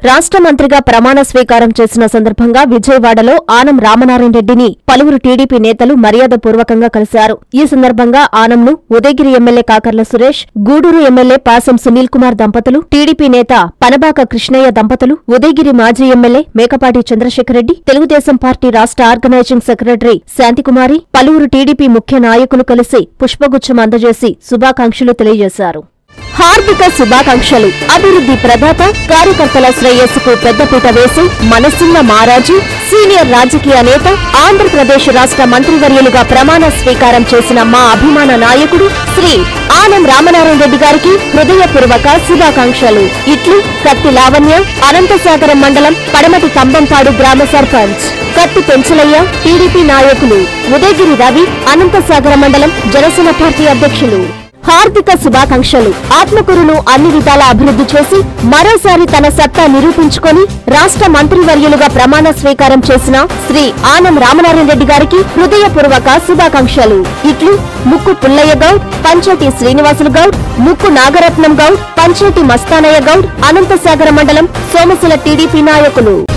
రాష్ట్ర మంత్రిగా ప్రమాణ స్వీకారం చేసిన సందర్భంగా విజయవాడలో ఆనం రామనారాయణ రెడ్డిని పలువురు టీడీపీ నేతలు మర్యాదపూర్వకంగా కలిశారు. ఈ సందర్భంగా ఆనంను ఉదయగిరి ఎమ్మెల్యే కాకర్ల సురేష్, గూడూరు ఎమ్మెల్యే పాసం సునీల్ కుమార్ దంపతులు, టీడీపీ నేత పనబాక కృష్ణయ్య దంపతులు, ఉదయగిరి మాజీ ఎమ్మెల్యే మేకపాటి చంద్రశేఖర్ రెడ్డి, తెలుగుదేశం పార్టీ రాష్ట్ర ఆర్గనైజింగ్ సెక్రటరీ శాంతికుమారి, పలువురు టీడీపీ ముఖ్య నాయకులు కలిసి పుష్పగుచ్చం అందజేసి శుభాకాంక్షలు తెలియజేశారు. హార్దిక శుభాకాంక్షలు. అభివృద్ధి ప్రదాత, కార్యకర్తల శ్రేయస్సుకు పెద్దపీట వేసి మనసున్న మారాజు, సీనియర్ రాజకీయ నేత, ఆంధ్రప్రదేశ్ రాష్ట్ర మంత్రివర్యులుగా ప్రమాణ స్వీకారం చేసిన మా అభిమాన నాయకుడు శ్రీ ఆనం రామనారాయణ రెడ్డి గారికి హృదయపూర్వక శుభాకాంక్షలు. ఇట్లు కత్తి లావణ్య, అనంతసాగరం మండలం పడమటి కంబంపాడు గ్రామ సర్పంచ్. కత్తి పెంచలయ్య, టీడీపీ నాయకులు. ఉదయగిరి రవి, అనంతసాగరం మండలం జనసేన పార్టీ అధ్యక్షులు. హార్దిక శుభాకాంక్షలు. ఆత్మకూరును అన్ని విధాలా అభివృద్ధి చేసి మరోసారి తన సత్తా నిరూపించుకొని రాష్ట్ర మంత్రివర్యులుగా ప్రమాణ స్వీకారం చేసిన శ్రీ ఆనం రామనారాయణ రెడ్డి గారికి హృదయపూర్వక శుభాకాంక్షలు. ఇట్లు ముక్కు పుల్లయ్య గౌడ్, పంచేటి శ్రీనివాసులు గౌడ్, ముక్కు నాగరత్నం గౌడ్, పంచేటి మస్తానయ్య గౌడ్, అనంతసాగర మండలం సోమశిల టీడీపీ నాయకులు.